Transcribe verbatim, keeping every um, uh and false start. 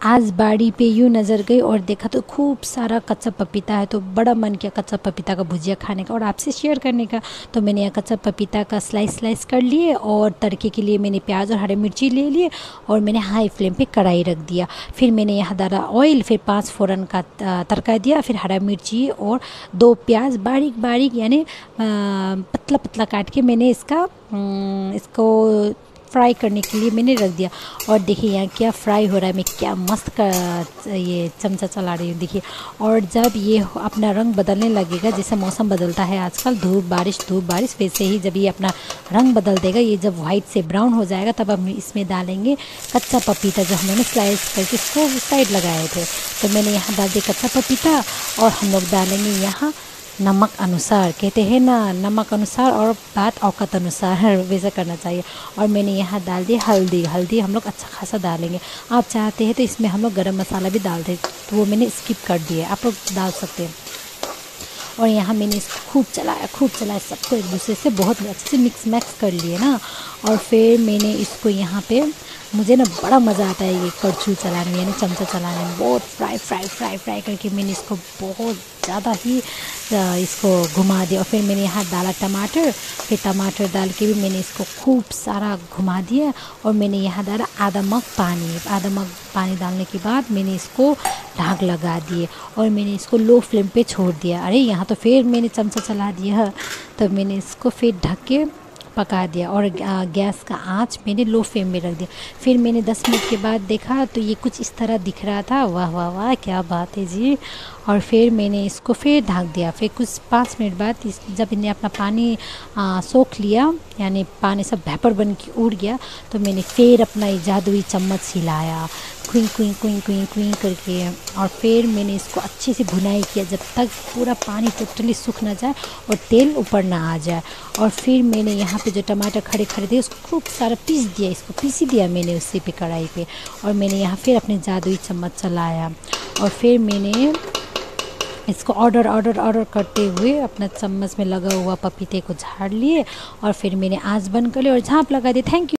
आज बाड़ी पे यूँ नज़र गई और देखा तो खूब सारा कच्चा पपीता है, तो बड़ा मन किया कच्चा पपीता का भुजिया खाने का और आपसे शेयर करने का। तो मैंने यह कच्चा पपीता का स्लाइस स्लाइस कर लिए और तड़के के लिए मैंने प्याज और हरी मिर्ची ले लिए और मैंने हाई फ्लेम पे कढ़ाई रख दिया। फिर मैंने यहाँ डाला ऑयल, फिर पाँच फ़ोरन का तड़का दिया, फिर हरा मिर्ची और दो प्याज बारीक बारीक यानी पतला पतला काट के मैंने इसका इसको फ्राई करने के लिए मैंने रख दिया। और देखिए यहाँ क्या फ्राई हो रहा है, मैं क्या मस्त का ये चमचा चला रही हूँ देखिए। और जब ये अपना रंग बदलने लगेगा, जैसे मौसम बदलता है आजकल, धूप बारिश धूप बारिश, वैसे ही जब ये अपना रंग बदल देगा, ये जब वाइट से ब्राउन हो जाएगा, तब हम इसमें डालेंगे कच्चा पपीता जो हमने स्लाइस करके इसको साइड लगाए थे। तो मैंने यहाँ डाल दिया कच्चा पपीता और हम लोग डालेंगे यहाँ नमक अनुसार, कहते हैं ना नमक अनुसार और बात औकात अनुसार वैसा करना चाहिए। और मैंने यहाँ डाल दी हल्दी, हल्दी हम लोग अच्छा खासा डालेंगे। आप चाहते हैं तो इसमें हम लोग गरम मसाला भी डाल दें, तो वो मैंने स्किप कर दिया, आप लोग डाल सकते हैं। और यहाँ मैंने इसको खूब चलाया खूब चलाया सबको एक दूसरे से बहुत अच्छे से मिक्स मैक्स कर लिए ना। और फिर मैंने इसको यहाँ पे, मुझे ना बड़ा मज़ा आता है ये कड़छू चलाने में यानी चमचा चलाने में, बहुत फ्राई फ्राई फ्राई फ्राई करके मैंने इसको बहुत ज़्यादा ही इसको घुमा दिया। और फिर मैंने यहाँ डाला टमाटर, फिर टमाटर डाल के भी मैंने इसको खूब सारा घुमा दिया। और मैंने यहाँ डाला आधा मग पानी, आधा मग पानी डालने के बाद मैंने इसको ढाक लगा दिए और मैंने इसको लो फ्लेम पे छोड़ दिया। अरे यहाँ तो फिर मैंने चमचा चला दिया, तो मैंने इसको फिर ढक के पका दिया और गैस का आंच मैंने लो फ्लेम में रख दिया। फिर मैंने दस मिनट के बाद देखा तो ये कुछ इस तरह दिख रहा था। वाह वाह वाह क्या बात है जी। और फिर मैंने इसको फिर ढक दिया। फिर कुछ पाँच मिनट बाद इस जब इन्हें अपना पानी आ, सोख लिया यानी पानी सब वेपर बन के उड़ गया, तो मैंने फिर अपना ये जादुई चम्मच हिलाया क्विं क्विं क्विं क्विं क्विं करके। और फिर मैंने इसको अच्छे से भुनाई किया जब तक पूरा पानी टोटली सूख ना जाए और तेल ऊपर ना आ जाए। और फिर मैंने यहाँ पे जो टमाटर खड़े खड़े थे उसको खूब सारा पीस दिया, इसको पीसी दिया मैंने उसी पे कढ़ाई पे। और मैंने यहाँ फिर अपने जादुई चम्मच चलाया और फिर मैंने इसको ऑर्डर ऑर्डर ऑर्डर करते हुए अपना चम्मच में लगा हुआ पपीते को झाड़ लिए और फिर मैंने आँच बंद कर ली और झाँप लगा दी। Thank you.